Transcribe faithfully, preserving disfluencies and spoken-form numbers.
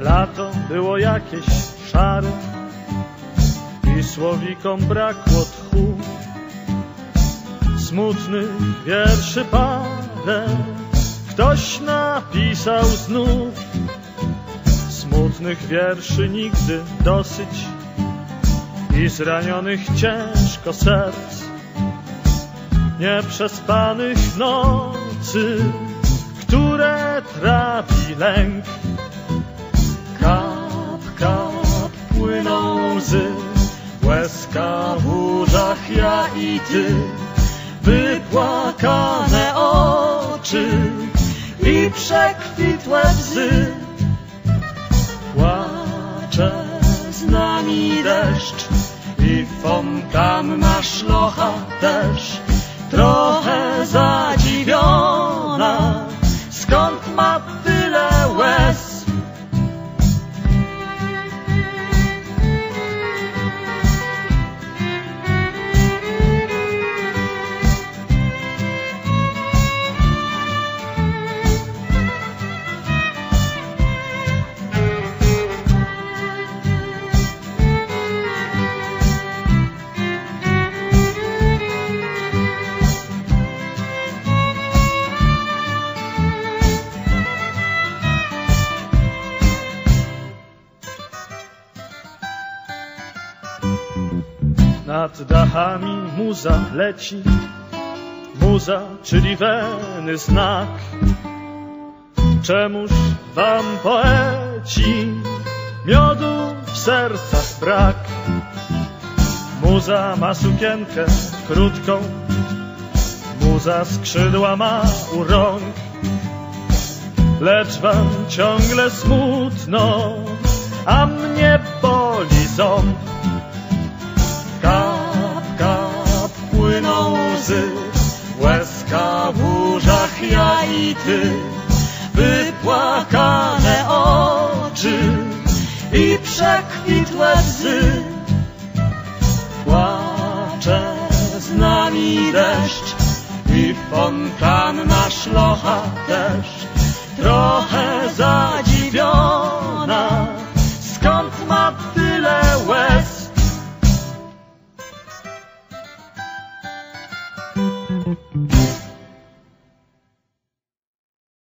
Lato było jakieś szare i słowikom brakło tchu. Smutnych wierszy parę ktoś napisał znów. Smutnych wierszy nigdy dosyć i zranionych ciężko serc, nieprzespanych nocy, które trapi lęk. Kap, kap płyną łzy, łezka w łóżach, ja i ty, wypłakane oczy i przekwitłe łzy. Płacze z nami deszcz i fontanna szlocha też, trochę zadziwiona, skąd ma tyle łez. Nad dachami muza leci, muza, czyli Weny znak. Czemuż wam, poeci, miodu w sercach brak? Muza ma sukienkę krótką, muza skrzydła ma u rąk, lecz wam ciągle smutno, a mnie boli ząb. Kap, kap płyną łzy, łezka w łóżach, ja i ty, wypłakane oczy i przekwitłe łzy. Płacze z nami deszcz i fontanna szlocha też, trochę zadziwiona,